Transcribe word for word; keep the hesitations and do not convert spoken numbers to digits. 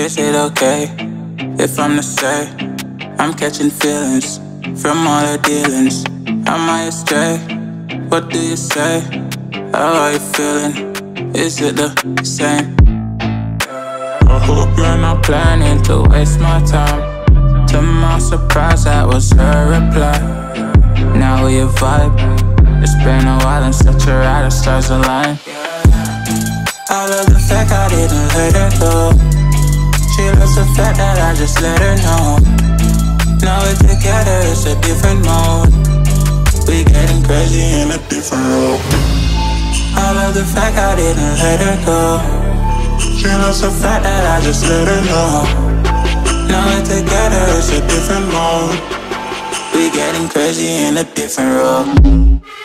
Is it okay if I'm to say I'm catching feelings from all the dealings? Am I astray? What do you say? How are you feeling? Is it the same? I hope you're not planning to waste my time. To my surprise, that was her reply. Now we a vibe. It's been a while and such a ride, the stars align. I love the fact I didn't let her go. She loves the fact that I just let her know. Now we're together, it's a different mode. We getting crazy in a different role. I love the fact I didn't let her go. She loves the fact that I just let her know. Now we're together, it's a different mode. We getting crazy in a different role.